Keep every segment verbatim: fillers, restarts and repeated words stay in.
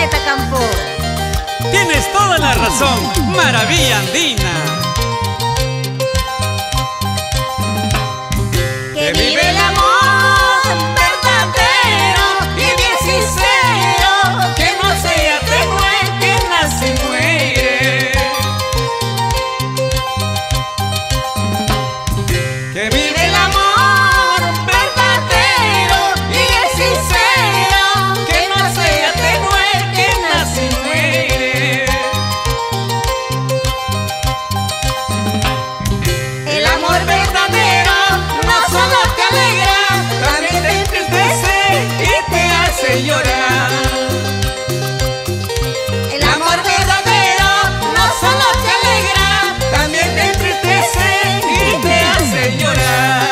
Zabaleta, Campo. Tienes toda la razón, maravilla andina. Que vive el amor verdadero y bien sincero, que no sea tenue, que nace y muere. Que vive El amor verdadero y bien sincero, que no sea tenue, que nace y muere. El amor verdadero no solo te alegra, también te entristece y te hace llorar. El amor verdadero no solo te alegra, también te entristece y te hace llorar.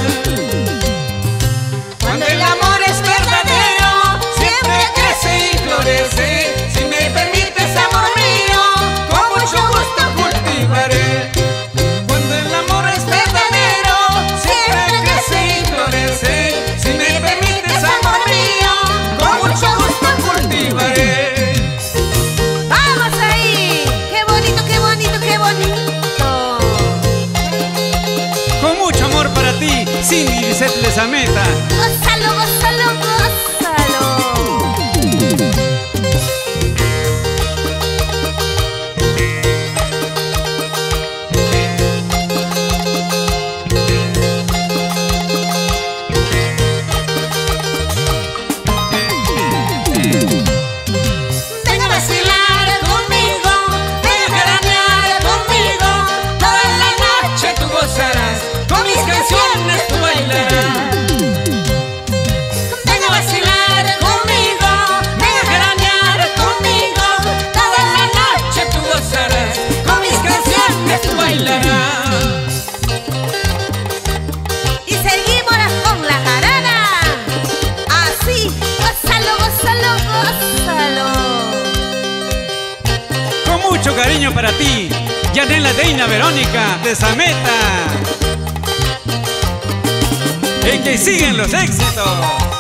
Cuando el amor es verdadero, siempre crece y florece. Si me permites, amor mío, con mucho gusto cultivaré. Cuando el amor es Verdadero, siempre crece y florece. Si me permites, amor mío, con mucho gusto cultivaré. ¡Vamos ahí! ¡Qué bonito, qué bonito, qué bonito! con mucho amor para ti, Cindy Lisette Lezameta. ¡Gózalo, gózalo, gózalo! Ven a vacilar conmigo, ven a jaranear conmigo. Toda la noche tú gozarás, con mis canciones tú bailarás. Ven a vacilar conmigo, ven a jaranear conmigo. Toda la noche tú gozarás, con mis canciones tú bailarás. Y seguimos con la jarana. Así, gózalo, gózalo, gózalo. Con mucho cariño para ti, Yanela Deina Verónica Lezameta. Y que siguen los éxitos.